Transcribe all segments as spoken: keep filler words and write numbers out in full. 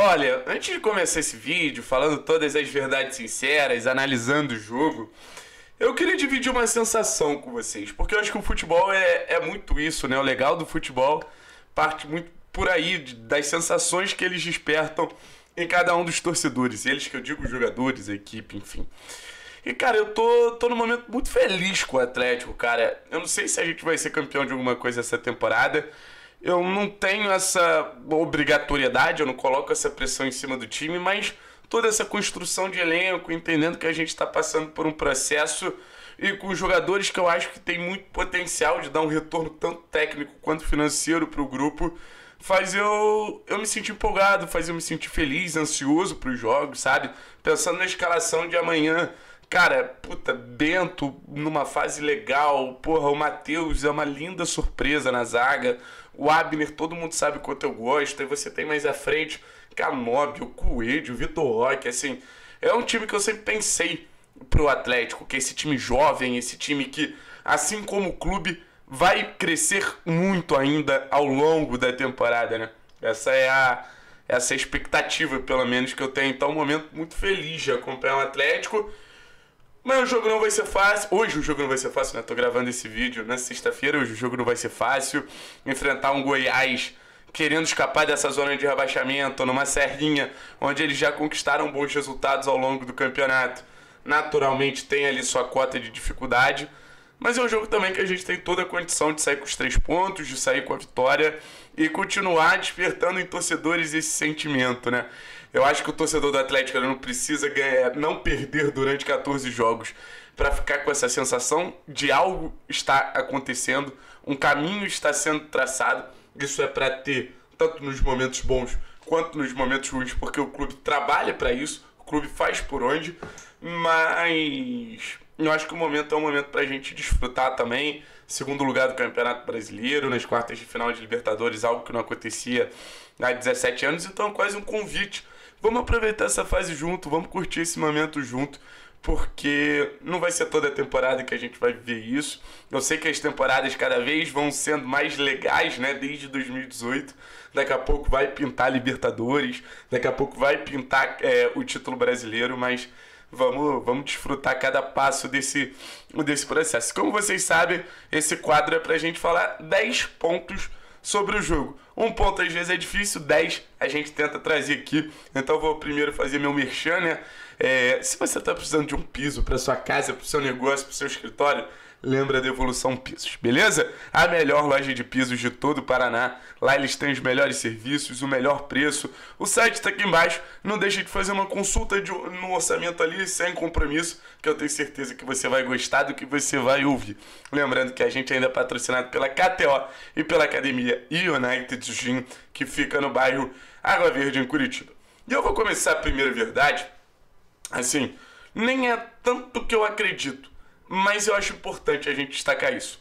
Olha, antes de começar esse vídeo, falando todas as verdades sinceras, analisando o jogo, eu queria dividir uma sensação com vocês, porque eu acho que o futebol é, é muito isso, né? O legal do futebol parte muito por aí, de- das sensações que eles despertam em cada um dos torcedores. Eles que eu digo, os jogadores, a equipe, enfim. E, cara, eu tô, tô num momento muito feliz com o Atlético, cara. Eu não sei se a gente vai ser campeão de alguma coisa essa temporada. Eu não tenho essa obrigatoriedade, eu não coloco essa pressão em cima do time, mas toda essa construção de elenco, entendendo que a gente está passando por um processo e com jogadores que eu acho que tem muito potencial de dar um retorno tanto técnico quanto financeiro para o grupo, faz eu, eu me sentir empolgado, faz eu me sentir feliz, ansioso para os jogos, sabe? Pensando na escalação de amanhã. Cara, puta, Bento numa fase legal, porra, o Matheus é uma linda surpresa na zaga, o Abner, todo mundo sabe o quanto eu gosto, aí você tem mais à frente Canóbio, o Coelho, o Vitor Roque, assim, é um time que eu sempre pensei pro Atlético, que é esse time jovem, esse time que, assim como o clube, vai crescer muito ainda ao longo da temporada, né? Essa é a, essa é a expectativa, pelo menos, que eu tenho. Então, é um momento muito feliz de acompanhar o Atlético. Mas o jogo não vai ser fácil. Hoje o jogo não vai ser fácil, né? Tô gravando esse vídeo na sexta-feira. Hoje o jogo não vai ser fácil. Enfrentar um Goiás querendo escapar dessa zona de rebaixamento, numa serrinha, onde eles já conquistaram bons resultados ao longo do campeonato. Naturalmente tem ali sua cota de dificuldade. Mas é um jogo também que a gente tem toda a condição de sair com os três pontos, de sair com a vitória e continuar despertando em torcedores esse sentimento, né? Eu acho que o torcedor do Atlético ele não precisa ganhar, não perder durante quatorze jogos para ficar com essa sensação de algo está acontecendo, um caminho está sendo traçado. Isso é para ter tanto nos momentos bons quanto nos momentos ruins, porque o clube trabalha para isso, o clube faz por onde, mas eu acho que o momento é um momento para a gente desfrutar também. Segundo lugar do Campeonato Brasileiro, nas quartas de final de Libertadores, algo que não acontecia há dezessete anos, então é quase um convite. Vamos aproveitar essa fase junto, vamos curtir esse momento junto, porque não vai ser toda a temporada que a gente vai viver isso. Eu sei que as temporadas cada vez vão sendo mais legais, né? Desde dois mil e dezoito. Daqui a pouco vai pintar Libertadores, daqui a pouco vai pintar é, o título brasileiro, mas vamos, vamos desfrutar cada passo desse, desse processo. Como vocês sabem, esse quadro é pra gente falar dez pontos sobre o jogo. Um ponto às vezes é difícil, dez a gente tenta trazer aqui. Então eu vou primeiro fazer meu merchan, né? É, se você está precisando de um piso para sua casa, para o seu negócio, para o seu escritório, lembra da Evolução Pisos, beleza? A melhor loja de pisos de todo o Paraná. Lá eles têm os melhores serviços, o melhor preço. O site está aqui embaixo. Não deixe de fazer uma consulta de, no orçamento ali, sem compromisso, que eu tenho certeza que você vai gostar do que você vai ouvir. Lembrando que a gente ainda é patrocinado pela K T O e pela Academia United Gym, que fica no bairro Água Verde, em Curitiba. E eu vou começar a primeira verdade. Assim, nem é tanto que eu acredito, mas eu acho importante a gente destacar isso.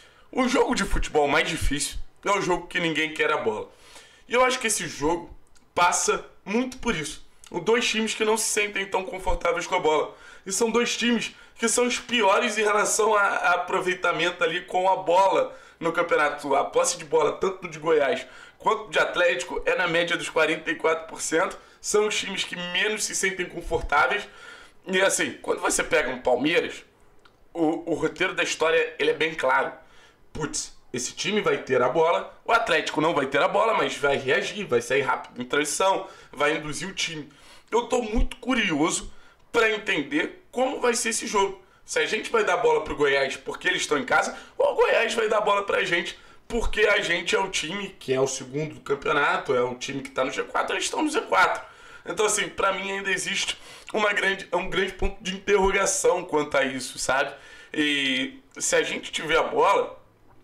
O jogo de futebol mais difícil é o jogo que ninguém quer a bola. E eu acho que esse jogo passa muito por isso. Os dois times que não se sentem tão confortáveis com a bola. E são dois times que são os piores em relação a, a aproveitamento ali com a bola no campeonato. A posse de bola, tanto de Goiás quanto de Atlético, é na média dos quarenta e quatro por cento. São os times que menos se sentem confortáveis. E assim, quando você pega um Palmeiras, o, o roteiro da história ele é bem claro. Putz, esse time vai ter a bola, o Atlético não vai ter a bola, mas vai reagir, vai sair rápido em transição, vai induzir o time. Eu tô muito curioso para entender como vai ser esse jogo. Se a gente vai dar bola pro Goiás porque eles estão em casa, ou o Goiás vai dar bola pra gente porque a gente é o time que é o segundo do campeonato, é o time que tá no G quatro, eles estão no Z quatro. Então, assim, pra mim ainda existe uma grande, um grande ponto de interrogação quanto a isso, sabe? E se a gente tiver a bola,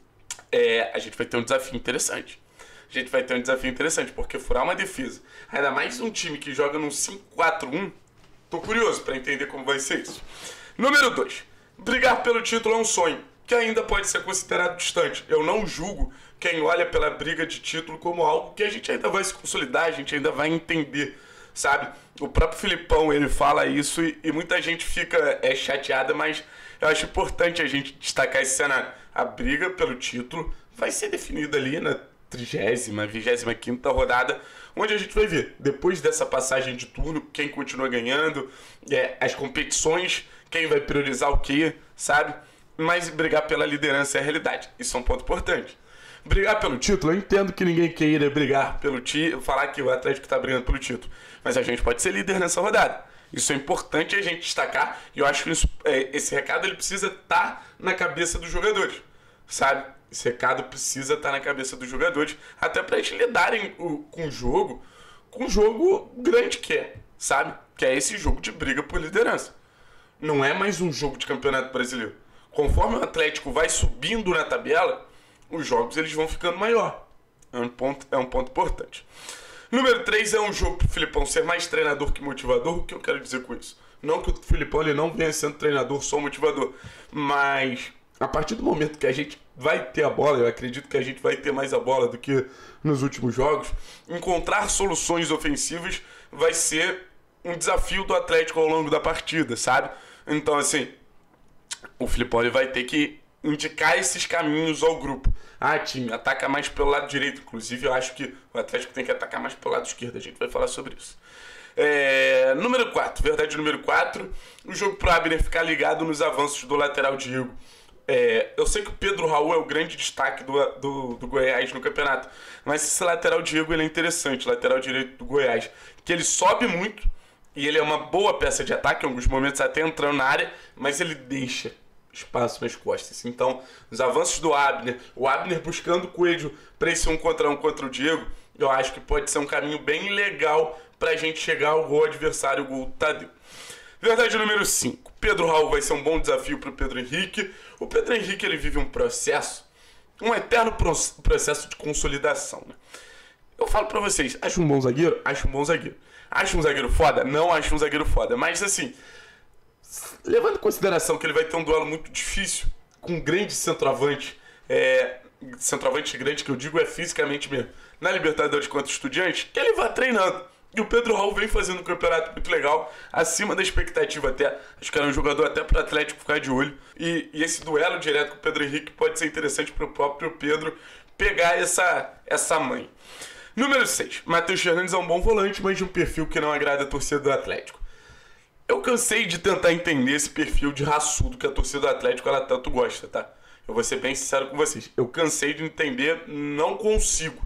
é, a gente vai ter um desafio interessante. A gente vai ter um desafio interessante, porque furar uma defesa, ainda mais um time que joga num cinco quatro um, tô curioso pra entender como vai ser isso. Número dois. Brigar pelo título é um sonho, que ainda pode ser considerado distante. Eu não julgo quem olha pela briga de título como algo que a gente ainda vai se consolidar, a gente ainda vai entender, sabe? O próprio Filipão, ele fala isso e, e muita gente fica é, chateada, mas eu acho importante a gente destacar esse cenário. A briga pelo título vai ser definida ali na trigésima, vigésima quinta rodada, onde a gente vai ver, depois dessa passagem de turno, quem continua ganhando, é, as competições, quem vai priorizar o quê, sabe? Mas brigar pela liderança é a realidade. Isso é um ponto importante. Brigar pelo título, eu entendo que ninguém queira brigar pelo título, falar que o Atlético está brigando pelo título. Mas a gente pode ser líder nessa rodada. Isso é importante a gente destacar. E eu acho que isso, é, esse recado ele precisa estar na cabeça dos jogadores, sabe? Esse recado precisa estar na cabeça dos jogadores, até para eles lidarem o, com o jogo, com o jogo grande que é, sabe? Que é esse jogo de briga por liderança. Não é mais um jogo de campeonato brasileiro. Conforme o Atlético vai subindo na tabela, os jogos eles vão ficando maior. É um ponto, é um ponto importante. Número três é um jogo para o Filipão ser mais treinador que motivador. O que eu quero dizer com isso? Não que o Filipão ele não venha sendo treinador, só motivador. Mas a partir do momento que a gente vai ter a bola, eu acredito que a gente vai ter mais a bola do que nos últimos jogos, encontrar soluções ofensivas vai ser um desafio do Atlético ao longo da partida, sabe? Então, assim, o Filipão ele vai ter que indicar esses caminhos ao grupo. Ah, time, ataca mais pelo lado direito. Inclusive, eu acho que o Atlético tem que atacar mais pelo lado esquerdo. A gente vai falar sobre isso. É... Número quatro, verdade número quatro. O jogo pro Abner ficar ligado nos avanços do lateral Diego. É... Eu sei que o Pedro Raul é o grande destaque do, do, do Goiás no campeonato. Mas esse lateral Diego ele é interessante. Lateral direito do Goiás. Que ele sobe muito. E ele é uma boa peça de ataque. Em alguns momentos até entrando na área. Mas ele deixa espaço nas costas. Então, os avanços do Abner, o Abner buscando o Coelho para esse um contra um contra o Diego, eu acho que pode ser um caminho bem legal para a gente chegar ao gol adversário, o gol do Tadeu. Verdade número cinco. Pedro Raul vai ser um bom desafio para o Pedro Henrique. O Pedro Henrique ele vive um processo, um eterno processo de consolidação. Né? Eu falo para vocês, acho um bom zagueiro? Acho um bom zagueiro. Acho um zagueiro foda? Não acho um zagueiro foda. Mas assim, levando em consideração que ele vai ter um duelo muito difícil com um grande centroavante, é, centroavante grande que eu digo é fisicamente mesmo, na Libertadores contra o Estudiantes, que ele vai treinando. E o Pedro Raul vem fazendo um campeonato muito legal, acima da expectativa até. Acho que era um jogador até para o Atlético ficar de olho. E, e esse duelo direto com o Pedro Henrique pode ser interessante para o próprio Pedro pegar essa, essa mãe. Número seis. Matheus Fernandes é um bom volante, mas de um perfil que não agrada a torcida do Atlético. Eu cansei de tentar entender esse perfil de raçudo que a torcida do Atlético ela tanto gosta, tá? Eu vou ser bem sincero com vocês. Eu cansei de entender, não consigo.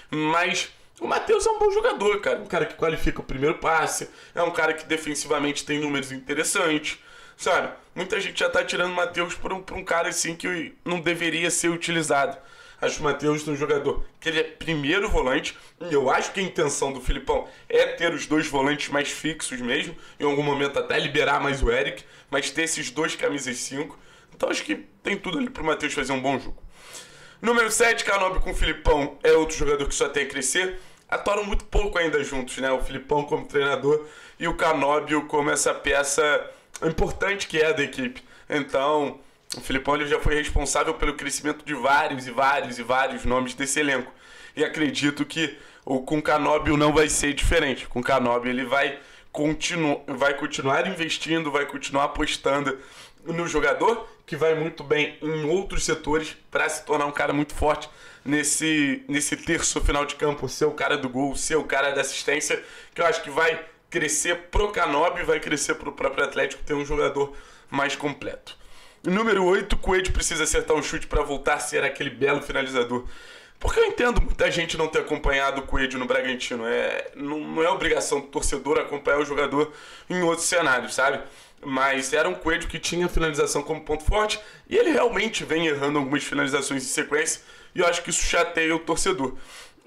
Mas o Matheus é um bom jogador, cara. Um cara que qualifica o primeiro passe. É um cara que defensivamente tem números interessantes, sabe? Muita gente já tá tirando o Matheus por um, por um cara assim que não deveria ser utilizado. Acho o Matheus um jogador que ele é primeiro volante. E eu acho que a intenção do Filipão é ter os dois volantes mais fixos mesmo. Em algum momento até liberar mais o Eric. Mas ter esses dois camisas cinco. Então acho que tem tudo ali pro Matheus fazer um bom jogo. Número sete, Canóbio com o Filipão é outro jogador que só tem a crescer. Atuaram muito pouco ainda juntos, né? O Filipão como treinador e o Canóbio como essa peça importante que é da equipe. Então, o Filipão ele já foi responsável pelo crescimento de vários e vários e vários nomes desse elenco. E acredito que o, com o Canóbio não vai ser diferente. Com o Canóbio ele vai, continu, vai continuar investindo, vai continuar apostando no jogador, que vai muito bem em outros setores para se tornar um cara muito forte nesse, nesse terço final de campo, ser o cara do gol, ser o cara da assistência, que eu acho que vai crescer pro Canóbio e vai crescer pro próprio Atlético ter um jogador mais completo. Número oito, Coelho precisa acertar um chute para voltar a ser aquele belo finalizador. Porque eu entendo muita gente não ter acompanhado o Coelho no Bragantino. É, não, não é obrigação do torcedor acompanhar o jogador em outros cenários, sabe? Mas era um Coelho que tinha finalização como ponto forte e ele realmente vem errando algumas finalizações em sequência e eu acho que isso chateia o torcedor.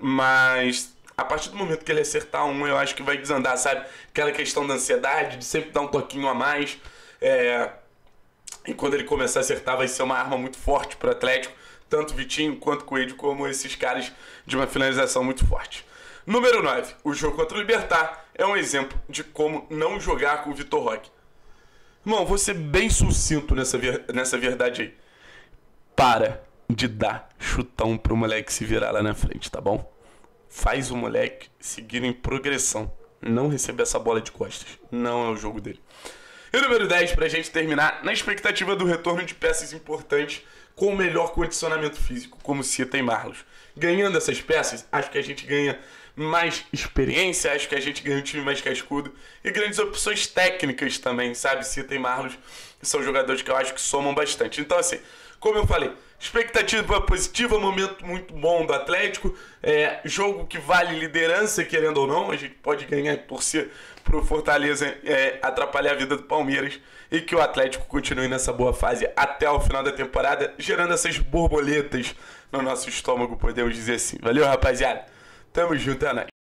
Mas a partir do momento que ele acertar um, eu acho que vai desandar, sabe? Aquela questão da ansiedade, de sempre dar um toquinho a mais. É... E quando ele começar a acertar, vai ser uma arma muito forte para o Atlético. Tanto o Vitinho quanto o Coelho, como esses caras de uma finalização muito forte. Número nove. O jogo contra o Libertad é um exemplo de como não jogar com o Vitor Roque. Irmão, vou ser bem sucinto nessa, ver... nessa verdade aí. Para de dar chutão pro moleque se virar lá na frente, tá bom? Faz o moleque seguir em progressão. Não receber essa bola de costas. Não é o jogo dele. E o número dez, pra gente terminar, na expectativa do retorno de peças importantes com o melhor condicionamento físico, como Cita e Marlos. Ganhando essas peças, acho que a gente ganha mais experiência, acho que a gente ganha um time mais cascudo e grandes opções técnicas também, sabe? Cita e Marlos, que são jogadores que eu acho que somam bastante. Então, assim, como eu falei, expectativa positiva, momento muito bom do Atlético, é, jogo que vale liderança, querendo ou não, a gente pode ganhar e torcer pro Fortaleza é, atrapalhar a vida do Palmeiras e que o Atlético continue nessa boa fase até o final da temporada, gerando essas borboletas no nosso estômago, podemos dizer assim. Valeu, rapaziada? Tamo junto, é nóis.